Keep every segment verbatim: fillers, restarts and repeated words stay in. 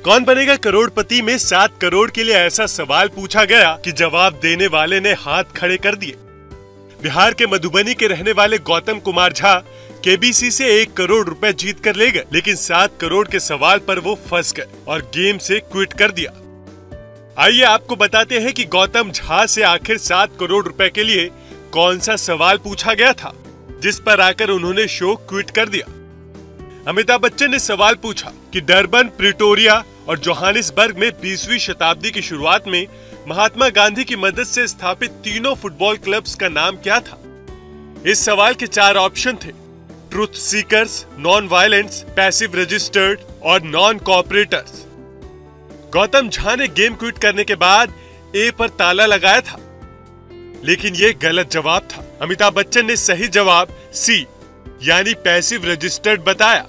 कौन बनेगा करोड़पति में सात करोड़ के लिए ऐसा सवाल पूछा गया कि जवाब देने वाले ने हाथ खड़े कर दिए। बिहार के मधुबनी के रहने वाले गौतम कुमार झा केबीसी से एक करोड़ रुपए जीत कर ले गए, लेकिन सात करोड़ के सवाल पर वो फंस गए और गेम से क्विट कर दिया। आइए आपको बताते हैं कि गौतम झा से आखिर सात करोड़ रुपए के लिए कौन सा सवाल पूछा गया था, जिस पर आकर उन्होंने शो क्विट कर दिया। अमिताभ बच्चन ने सवाल पूछा कि डरबन, प्रिटोरिया और जोहानिसबर्ग में बीसवीं शताब्दी की शुरुआत में महात्मा गांधी की मदद से स्थापित तीनों फुटबॉल क्लब्स का नाम क्या था। इस सवाल के चार ऑप्शन थे: truth seekers, non violence, passive registered और नॉन कोऑपरेटर्स। गौतम झा ने गेम क्विट करने के बाद ए पर ताला लगाया था, लेकिन ये गलत जवाब था। अमिताभ बच्चन ने सही जवाब सी यानी पैसिव रजिस्टर्ड बताया।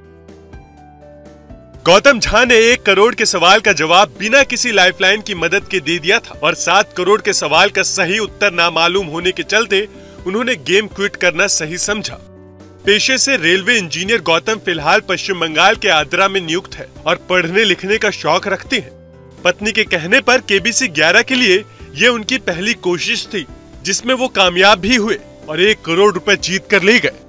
गौतम झा ने एक करोड़ के सवाल का जवाब बिना किसी लाइफलाइन की मदद के दे दिया था और सात करोड़ के सवाल का सही उत्तर नामालूम होने के चलते उन्होंने गेम क्विट करना सही समझा। पेशे से रेलवे इंजीनियर गौतम फिलहाल पश्चिम बंगाल के आद्रा में नियुक्त है और पढ़ने लिखने का शौक रखते हैं। पत्नी के कहने पर केबीसी ग्यारह के लिए ये उनकी पहली कोशिश थी, जिसमें वो कामयाब भी हुए और एक करोड़ रुपए जीत कर ले गए।